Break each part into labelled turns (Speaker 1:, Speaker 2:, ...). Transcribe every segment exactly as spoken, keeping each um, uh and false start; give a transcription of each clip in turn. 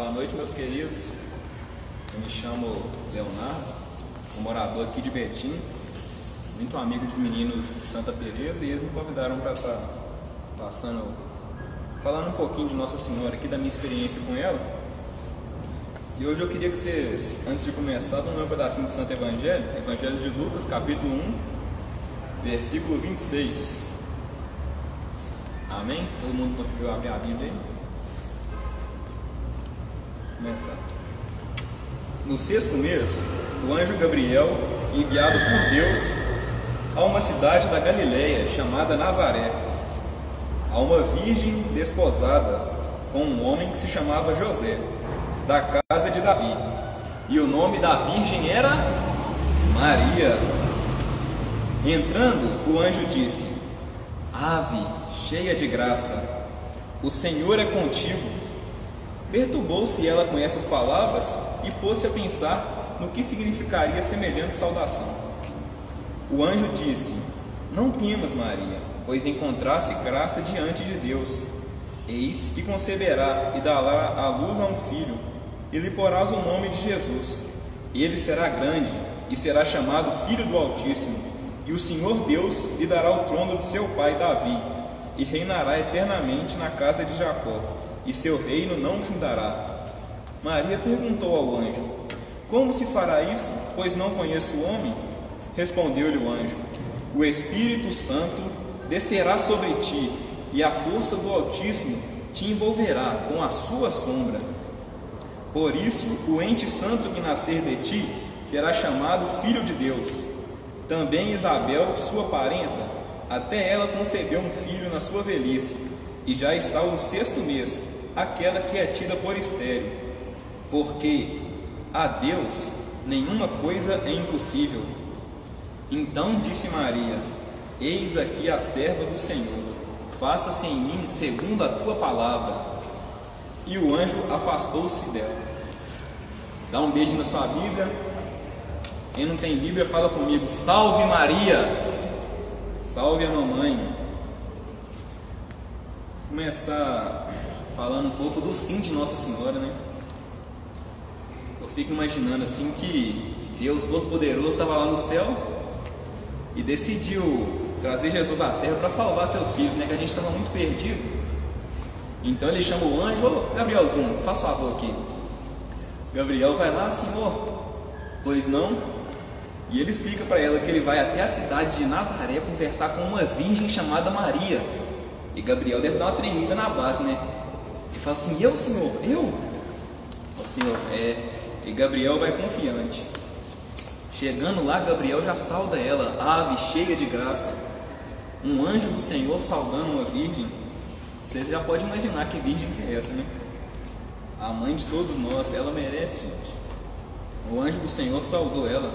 Speaker 1: Boa noite, meus queridos. Eu me chamo Leonardo, sou morador aqui de Betim, muito amigo dos meninos de Santa Teresa, e eles me convidaram para estar passando, falando um pouquinho de Nossa Senhora aqui, da minha experiência com ela. E hoje eu queria que vocês, antes de começar, vão ler um pedacinho do Santo Evangelho, Evangelho de Lucas, capítulo um, versículo vinte e seis. Amém? Todo mundo conseguiu abrir a Bíblia aí? Começar. No sexto mês, o anjo Gabriel, enviado por Deus a uma cidade da Galileia chamada Nazaré, a uma virgem desposada com um homem que se chamava José, da casa de Davi, e o nome da virgem era Maria. Entrando, o anjo disse: Ave, cheia de graça, o Senhor é contigo. Perturbou-se ela com essas palavras e pôs-se a pensar no que significaria semelhante saudação. O anjo disse: Não temas, Maria, pois encontraste graça diante de Deus. Eis que conceberá e dará à luz a um filho, e lhe porás o nome de Jesus. Ele será grande e será chamado Filho do Altíssimo, e o Senhor Deus lhe dará o trono de seu pai Davi, e reinará eternamente na casa de Jacó, e seu reino não findará. Maria perguntou ao anjo: Como se fará isso, pois não conheço o homem? Respondeu-lhe o anjo: O Espírito Santo descerá sobre ti, e a força do Altíssimo te envolverá com a sua sombra. Por isso, o ente santo que nascer de ti será chamado Filho de Deus. Também Isabel, sua parenta, até ela concebeu um filho na sua velhice, e já está no sexto mês, aquela que é tida por estéril, porque a Deus nenhuma coisa é impossível. Então disse Maria: Eis aqui a serva do Senhor, faça-se em mim segundo a tua palavra. E o anjo afastou-se dela. Dá um beijo na sua Bíblia. Quem não tem Bíblia, fala comigo: Salve Maria! Salve a mamãe! Vou começar falando um pouco do sim de Nossa Senhora, né? Eu fico imaginando assim que Deus Todo-Poderoso estava lá no céu e decidiu trazer Jesus à terra para salvar seus filhos, né? Que a gente estava muito perdido. Então ele chama o anjo: Ô Gabrielzinho, faz favor aqui. Gabriel vai lá: Senhor, pois não? E ele explica para ela que ele vai até a cidade de Nazaré conversar com uma virgem chamada Maria. E Gabriel deve dar uma tremida na base, né? Ele fala assim: Eu, Senhor, eu? O Senhor, é. E Gabriel vai confiante. Chegando lá, Gabriel já sauda ela: Ave, cheia de graça. Um anjo do Senhor saudando uma virgem. Vocês já podem imaginar que virgem que é essa, né? A mãe de todos nós, ela merece, gente. O anjo do Senhor saudou ela.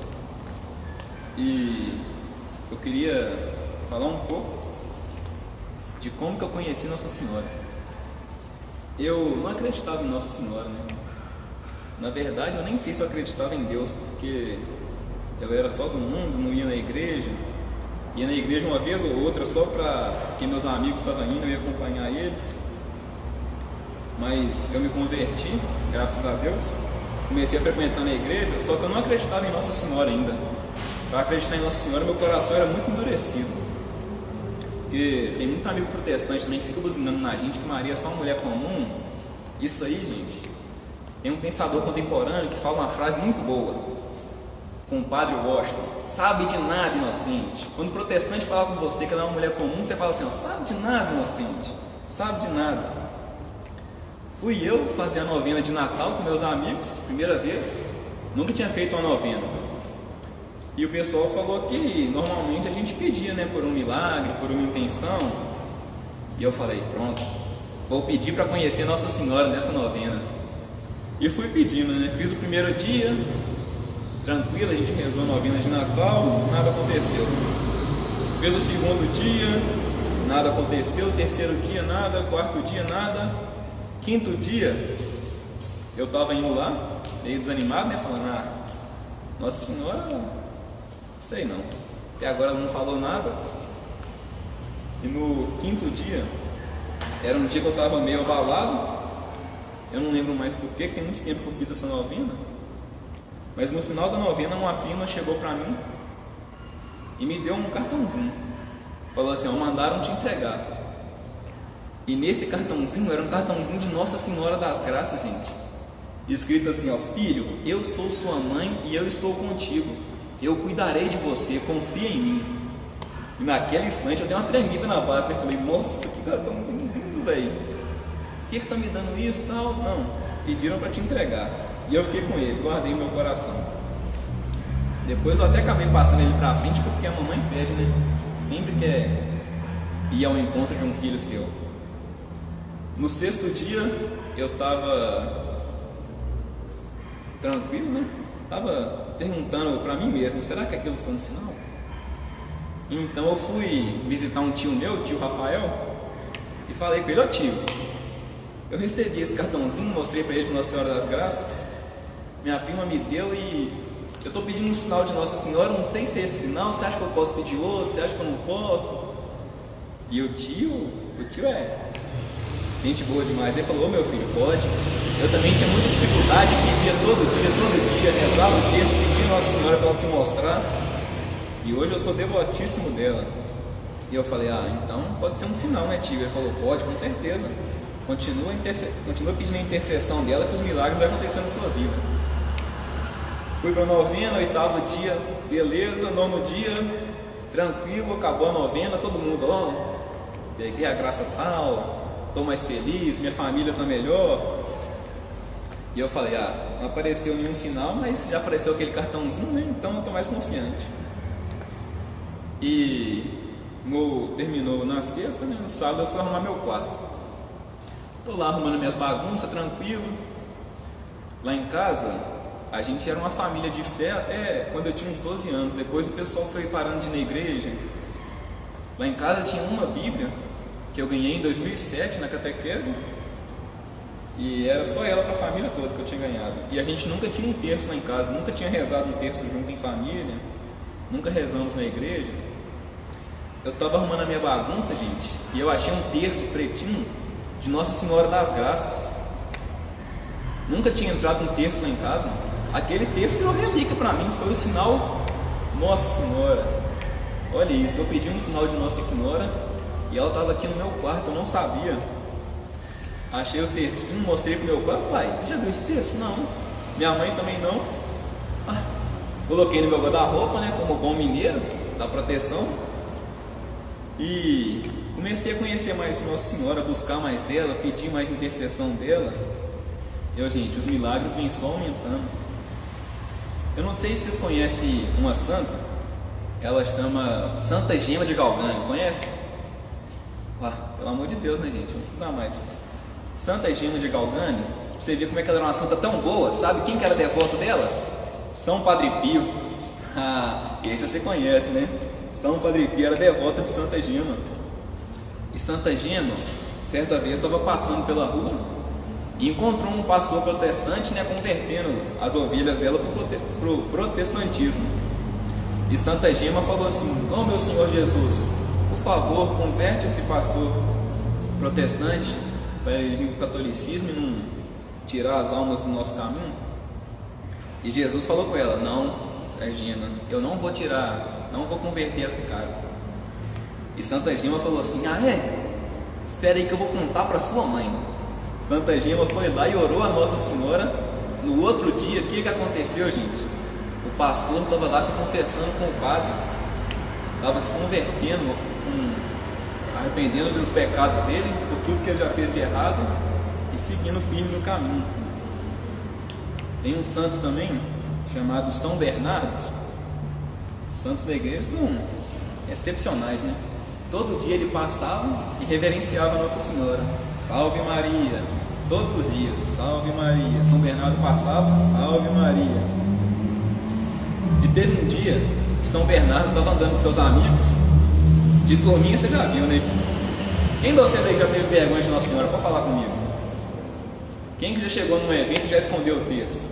Speaker 1: E eu queria falar um pouco de como que eu conheci Nossa Senhora. Eu não acreditava em Nossa Senhora, né? Na verdade, eu nem sei se eu acreditava em Deus, porque eu era só do mundo, não ia na igreja. Ia na igreja uma vez ou outra só para que meus amigos estavam indo, eu ia acompanhar eles. Mas eu me converti, graças a Deus. Comecei a frequentar na igreja, só que eu não acreditava em Nossa Senhora ainda. Para acreditar em Nossa Senhora, meu coração era muito endurecido. Porque tem muito amigo protestante também que fica buzinando na gente que Maria é só uma mulher comum. Isso aí, gente, tem um pensador contemporâneo que fala uma frase muito boa, com o padre Washington: sabe de nada, inocente. Quando o protestante fala com você que ela é uma mulher comum, você fala assim: ó, sabe de nada, inocente, sabe de nada. Fui eu fazer a novena de Natal com meus amigos, primeira vez, nunca tinha feito uma novena. E o pessoal falou que normalmente a gente pedia, né, por um milagre, por uma intenção. E eu falei: pronto, vou pedir para conhecer Nossa Senhora nessa novena. E fui pedindo, né, fiz o primeiro dia tranquilo, a gente rezou a novena de Natal, nada aconteceu. Fez o segundo dia, nada aconteceu. Terceiro dia, nada. Quarto dia, nada. Quinto dia, eu estava indo lá, meio desanimado, né? Falando: ah, Nossa Senhora, sei não. Até agora ela não falou nada. E no quinto dia, era um dia que eu estava meio abalado. Eu não lembro mais porquê, que tem muito tempo que eu fiz essa novena. Mas no final da novena, uma prima chegou pra mim e me deu um cartãozinho. Falou assim, ó, mandaram te entregar. E nesse cartãozinho, era um cartãozinho de Nossa Senhora das Graças, gente. Escrito assim, ó, filho, eu sou sua mãe e eu estou contigo. Eu cuidarei de você, confia em mim. E naquele instante eu dei uma tremida na base, né? Falei, nossa, que cartãozinho lindo, velho. Por que você está me dando isso e tal? Não, pediram para te entregar. E eu fiquei com ele, guardei no meu coração. Depois eu até acabei passando ele para frente, porque a mamãe pede, né? Sempre quer ir ao encontro de um filho seu. No sexto dia, eu estava tranquilo, né? Estava perguntando para mim mesmo, será que aquilo foi um sinal? Então eu fui visitar um tio meu, tio Rafael, e falei com ele, ó tio, eu recebi esse cartãozinho, mostrei para ele de Nossa Senhora das Graças, minha prima me deu e eu estou pedindo um sinal de Nossa Senhora, não sei se é esse sinal, você acha que eu posso pedir outro, você acha que eu não posso? E o tio, o tio é gente boa demais, ele falou, ô meu filho, pode. Eu também tinha muita dificuldade, pedia todo dia, todo dia, rezava o texto, pedia Nossa Senhora para ela se mostrar. E hoje eu sou devotíssimo dela. E eu falei, ah, então pode ser um sinal, né tio? Ele falou, pode, com certeza. Continua, interse... Continua pedindo a intercessão dela que os milagres vão acontecer na sua vida. Fui para a novena, oitavo dia, beleza, nono dia, tranquilo, acabou a novena, todo mundo, ó, peguei a graça tal, estou mais feliz, minha família está melhor. E eu falei, ah, não apareceu nenhum sinal, mas já apareceu aquele cartãozinho, né? Então eu estou mais confiante. E no, terminou na sexta, né? No sábado eu fui arrumar meu quarto. Estou lá arrumando minhas bagunças, tranquilo. Lá em casa, a gente era uma família de fé até quando eu tinha uns doze anos. Depois o pessoal foi parando de ir na igreja. Lá em casa tinha uma Bíblia que eu ganhei em dois mil e sete na catequese. E era só ela para a família toda que eu tinha ganhado. E a gente nunca tinha um terço lá em casa, nunca tinha rezado um terço junto em família, nunca rezamos na igreja. Eu estava arrumando a minha bagunça, gente, e eu achei um terço pretinho de Nossa Senhora das Graças. Nunca tinha entrado um terço lá em casa. Aquele terço virou relíquia para mim, foi o sinal Nossa Senhora. Olha isso, eu pedi um sinal de Nossa Senhora e ela estava aqui no meu quarto, eu não sabia. Achei o tercinho, mostrei pro meu pai, pai, você já viu esse terço? Não. Minha mãe também não. Ah, coloquei no meu guarda-roupa, né, como bom mineiro, da proteção. E comecei a conhecer mais Nossa Senhora, buscar mais dela, pedir mais intercessão dela. E, eu, gente, os milagres vêm só aumentando. Eu não sei se vocês conhecem uma santa, ela chama Santa Gema de Galgani, conhece? Ah, pelo amor de Deus, né, gente? Vamos estudar mais. Santa Gema de Galgani, você vê como é que ela era uma santa tão boa. Sabe quem que era devoto dela? São Padre Pio. Ah, esse você conhece, né? São Padre Pio era devota de Santa Gema. E Santa Gema, certa vez, estava passando pela rua e encontrou um pastor protestante, né, convertendo as ovelhas dela para o protestantismo. E Santa Gema falou assim, ó, meu Senhor Jesus, por favor, converte esse pastor protestante para ele vir do catolicismo e não tirar as almas do nosso caminho. E Jesus falou com ela, não, Gema, eu não vou tirar, não vou converter esse cara. E Santa Gema falou assim, ah é? Espera aí que eu vou contar para sua mãe. Santa Gema foi lá e orou a Nossa Senhora. No outro dia, o que, que aconteceu, gente? O pastor estava lá se confessando com o padre, estava se convertendo, com, arrependendo dos pecados dele, por tudo que ele já fez de errado e seguindo firme no caminho. Tem um santo também, chamado São Bernardo. Santos da igreja são excepcionais, né? Todo dia ele passava e reverenciava a Nossa Senhora. Salve Maria! Todos os dias, salve Maria. São Bernardo passava, salve Maria. E teve um dia que São Bernardo estava andando com seus amigos. De turminha você já viu, né? Quem de vocês aí já teve vergonha de Nossa Senhora? Pode falar comigo. Quem que já chegou num evento e já escondeu o terço?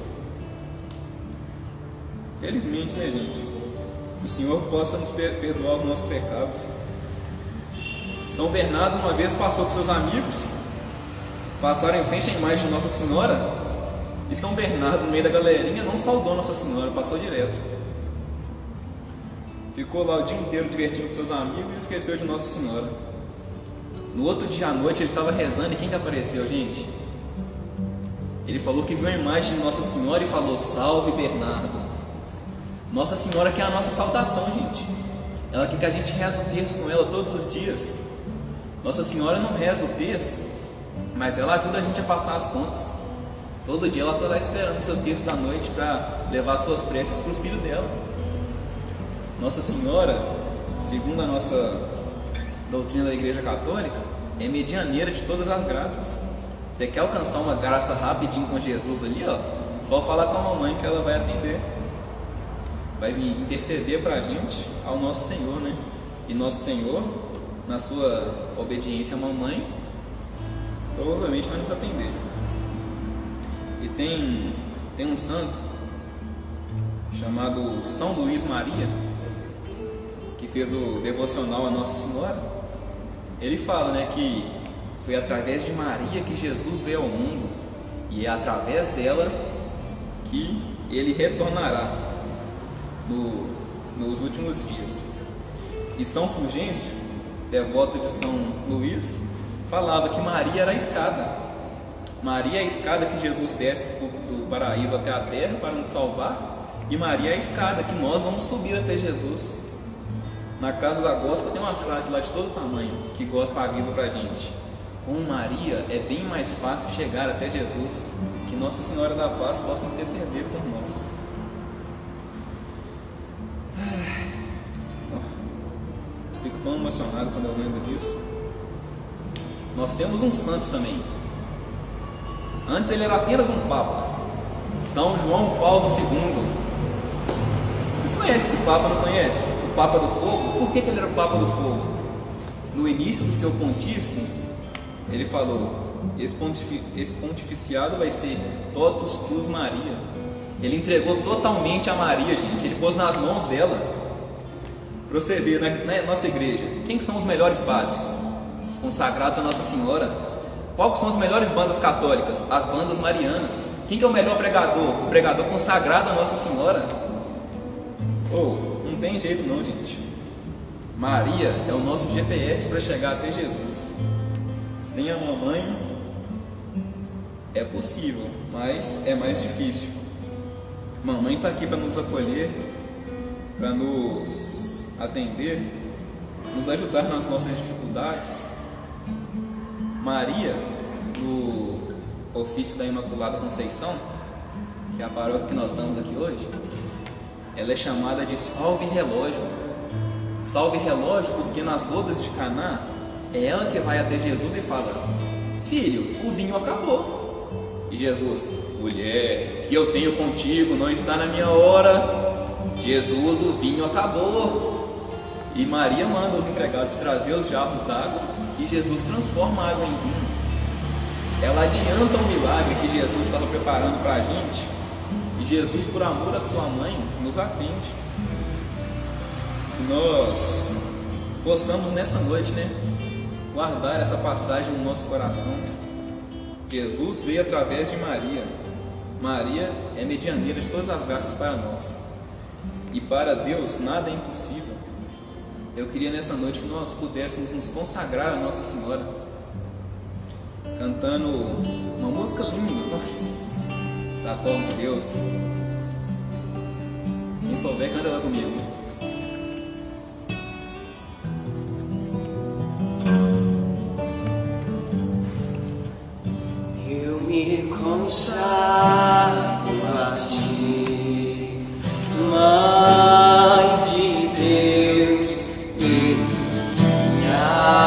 Speaker 1: Felizmente, né, gente? Que o Senhor possa nos perdoar os nossos pecados. São Bernardo uma vez passou com seus amigos passaram em frente à imagem de Nossa Senhora e São Bernardo, no meio da galerinha, não saudou Nossa Senhora, passou direto. Ficou lá o dia inteiro divertindo com seus amigos e esqueceu de Nossa Senhora. No outro dia à noite ele estava rezando e quem que apareceu, gente? Ele falou que viu a imagem de Nossa Senhora e falou: salve Bernardo. Nossa Senhora que é a nossa saudação, gente. Ela quer que a gente reza o terço com ela todos os dias. Nossa Senhora não reza o terço, mas ela ajuda a gente a passar as contas. Todo dia ela está lá esperando o seu terço da noite para levar suas preces para o filho dela. Nossa Senhora, segundo a nossa doutrina da Igreja Católica, é medianeira de todas as graças. Você quer alcançar uma graça rapidinho com Jesus ali, ó? Só falar com a mamãe que ela vai atender. Vai vir interceder para a gente ao nosso Senhor, né? E nosso Senhor, na sua obediência à mamãe, provavelmente vai nos atender. E tem, tem um santo chamado São Luís Maria, que fez o devocional a Nossa Senhora. Ele fala, né, que foi através de Maria que Jesus veio ao mundo e é através dela que ele retornará no, nos últimos dias. E São Fulgêncio, devoto de São Luís, falava que Maria era a escada. Maria é a escada que Jesus desce do paraíso até a terra para nos salvar, e Maria é a escada que nós vamos subir até Jesus. Na casa da Gospa tem uma frase lá de todo tamanho que Gospa avisa pra gente: com Maria é bem mais fácil chegar até Jesus. Que Nossa Senhora da Paz possa interceder por nós. Fico tão emocionado quando eu lembro disso. Nós temos um santo também. Antes ele era apenas um papa, São João Paulo segundo. Vocês conhecem esse papa, não conhece? O Papa do Fogo. Por que que ele era o Papa do Fogo? No início do seu pontífice, ele falou: esse, pontifi esse pontificiado vai ser totus tuus Maria. Ele entregou totalmente a Maria, gente. Ele pôs nas mãos dela. Proceder na, na nossa igreja, quem que são os melhores padres? Os consagrados a Nossa Senhora. Quais são as melhores bandas católicas? As bandas marianas. Quem que é o melhor pregador? O pregador consagrado a Nossa Senhora. Oh, não tem jeito não, gente. Maria é o nosso G P S para chegar até Jesus. Sem a mamãe é possível, mas é mais difícil. Mamãe está aqui para nos acolher, para nos atender, nos ajudar nas nossas dificuldades. Maria, no ofício da Imaculada Conceição, que é a paróquia que nós estamos aqui hoje, ela é chamada de salve relógio. Salve relógio porque nas bodas de Caná é ela que vai até Jesus e fala: filho, o vinho acabou. E Jesus: mulher, que eu tenho contigo não está na minha hora. Jesus, o vinho acabou. E Maria manda os empregados trazer os jarros d'água e Jesus transforma a água em vinho. Ela adianta um milagre que Jesus estava preparando para a gente, e Jesus, por amor à sua mãe, nos atende. Que nós possamos nessa noite, né, guardar essa passagem no nosso coração. Jesus veio através de Maria. Maria é medianeira de todas as graças para nós, e para Deus nada é impossível. Eu queria nessa noite que nós pudéssemos nos consagrar a Nossa Senhora, cantando uma música linda, nossa, da Palma de Deus. Quem souber, canta lá comigo.
Speaker 2: Eu me consagro a ti, Mãe de Deus, minha.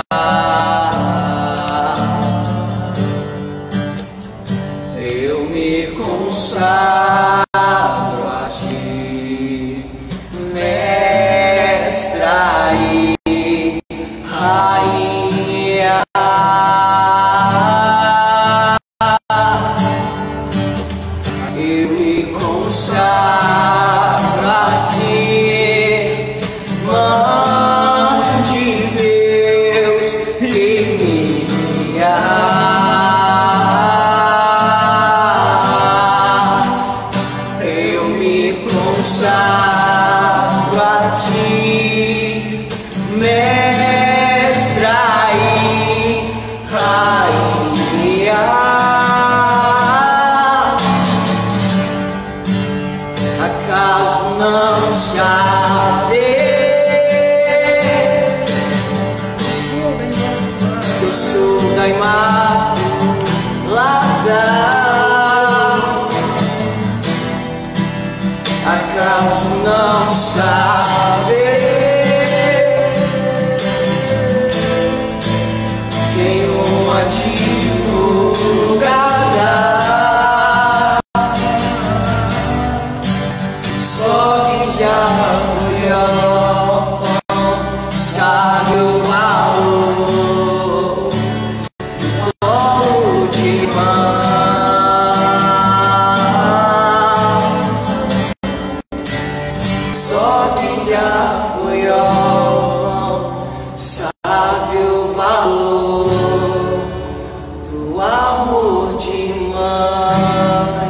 Speaker 2: Eu me consagro a ti, Mestra e Rainha. mestra e rainha. Acaso não sabe que eu sou da Imaculada? Acaso não sabe quem uma advogada? Só quem já foi órfão sabe o valor do colo de mãe. Só quem já foi órfão sabe o valor do amor de mãe.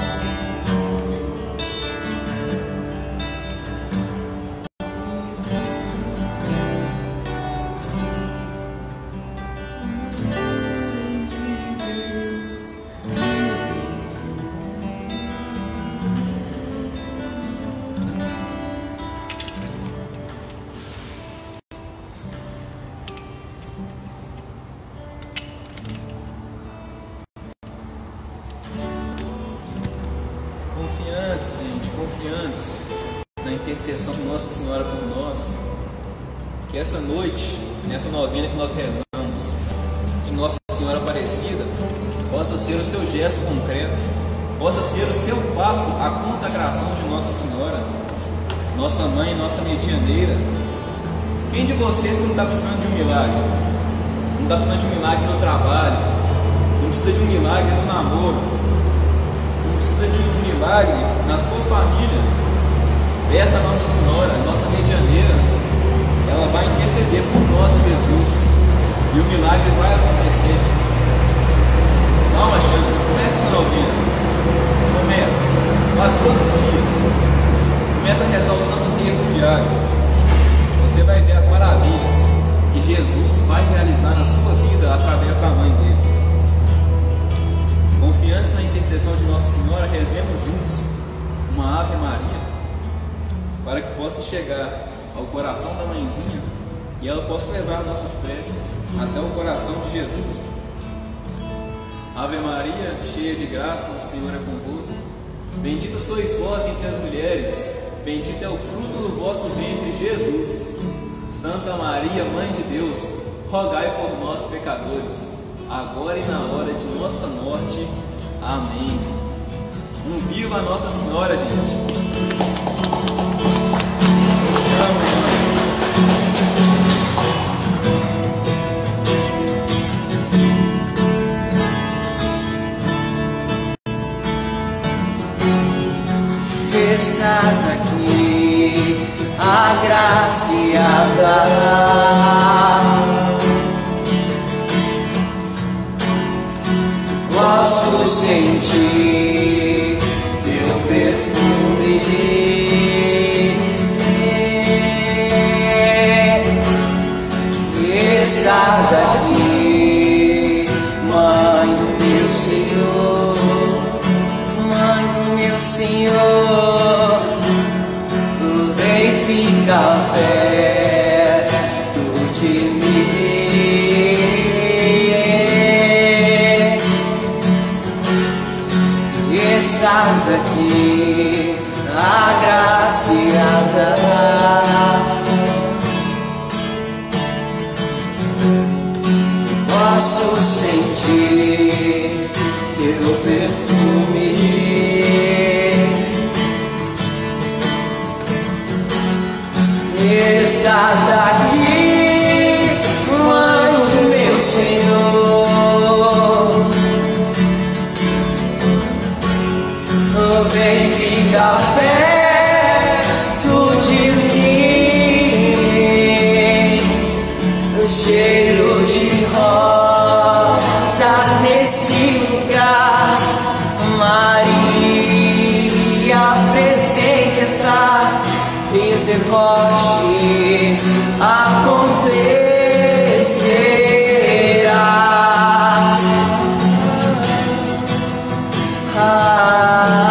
Speaker 1: Confiantes, gente, confiantes na intercessão de Nossa Senhora por nós, que essa noite, nessa novena que nós rezamos, de Nossa Senhora Aparecida, possa ser o seu gesto concreto, possa ser o seu passo à consagração de Nossa Senhora, nossa mãe, nossa medianeira. Quem de vocês que não está precisando de um milagre? Não está precisando de um milagre no trabalho, não precisa de um milagre no namoro, precisa de um milagre na sua família? Peça a Nossa Senhora, nossa medianeira, ela vai interceder por nós em Jesus, e o milagre vai acontecer, gente. Dá uma chance, começa essa novena, começa, faz todos os dias, começa a rezar o Santo Terço diário. Você vai ver as maravilhas que Jesus vai realizar na sua vida através da mãe dele. Confiança na intercessão de Nossa Senhora, rezemos juntos uma Ave Maria, para que possa chegar ao coração da mãezinha e ela possa levar nossas preces até o coração de Jesus. Ave Maria, cheia de graça, o Senhor é convosco. Bendita sois vós entre as mulheres, bendito é o fruto do vosso ventre, Jesus. Santa Maria, Mãe de Deus, rogai por nós, pecadores, agora e na hora de nossa morte. Amém. Um viva a Nossa Senhora, gente.
Speaker 2: Estás aqui, agraciada, posso sentir teu perfume. Estás aqui, Mãe do meu Senhor, Mãe do meu Senhor, vem ficar perto de mim. Estás aqui, agraciada, posso sentir teu perfume. Estás aqui, Mãe do meu Senhor, vem ficar perto de mim. O cheiro de rosas neste lugar, Maria presente está. deboche acontecerá. Ah,